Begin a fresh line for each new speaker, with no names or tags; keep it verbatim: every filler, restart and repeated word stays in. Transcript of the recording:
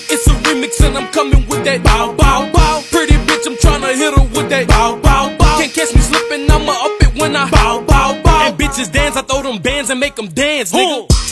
It's a remix and I'm coming with that bow, bow, bow. Pretty bitch, I'm tryna hit her with that bow, bow, bow. Can't catch me slipping, I'ma up it when I bow, bow, bow. And bitches dance, I throw them bands and make them dance, nigga.